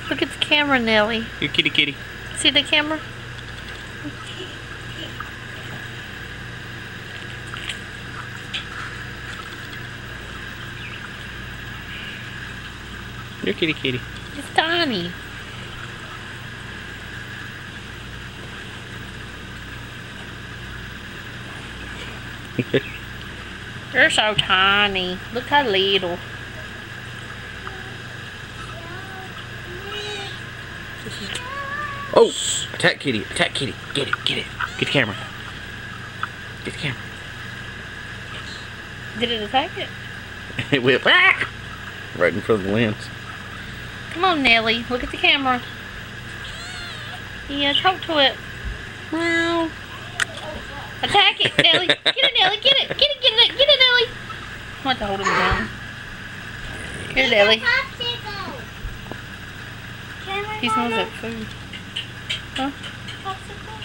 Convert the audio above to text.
Look at the camera, Nelly. Here, kitty, kitty. See the camera? Here, kitty, kitty. It's tiny. You're so tiny. Look how little. Oh! Attack kitty. Attack kitty. Get it. Get it. Get the camera. Get the camera. Did it attack it? It went right in front of the lens. Come on, Nelly. Look at the camera. Yeah, talk to it. Meow. Attack it, Nelly. Get it, Nelly. Get it. Get it, get it, get it, Nelly. I want to hold him down. Here, Nelly. He smells like food. Huh?